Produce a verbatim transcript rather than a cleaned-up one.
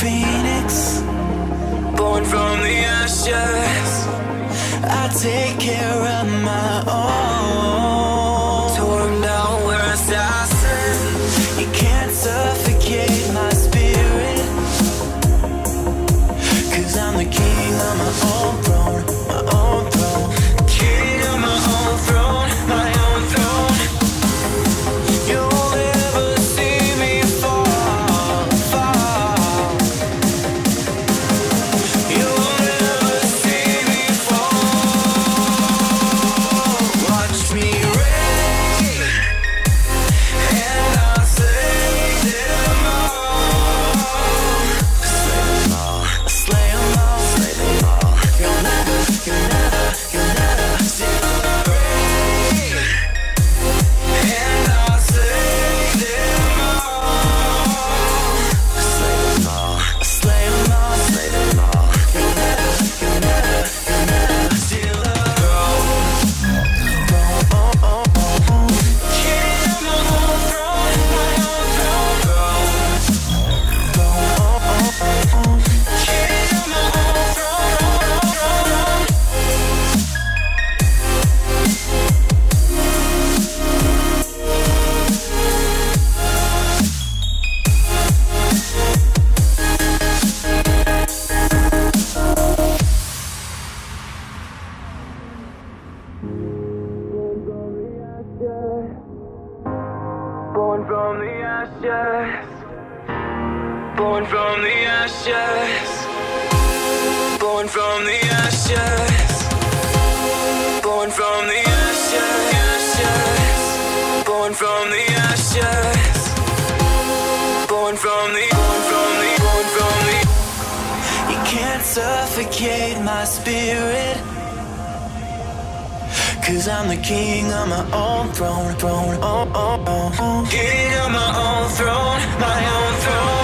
phoenix, born from the ashes. I take care of my own. Torn down, we're assassins. You can't suffocate my spirit, 'cause I'm the king of my own throne, my own throne. King of my own throne, my own throne. You'll never see me fall, fall. You'll never see me fall. Watch me reign, and I'll slay them all. Slay them all, slay them all, slay them all. You'll never, you'll never, you'll never see me reign, and I'll slay them all. Slay them all, slay them all, slay them all. You'll never, you'll never, you'll never steal the throne. Throne, oh, oh, oh, oh. King of my own throne, my own throne. Throne, oh, oh, oh, oh. King of my own throne, throne. Born from the ashes, born from the ashes, born from the ashes, born from the ashes, born from the ashes, born from the, born from the, born from the. You can't suffocate my spirit, 'cause I'm the king of my own throne, throne, oh, oh, oh, oh. King of my own throne, my own throne.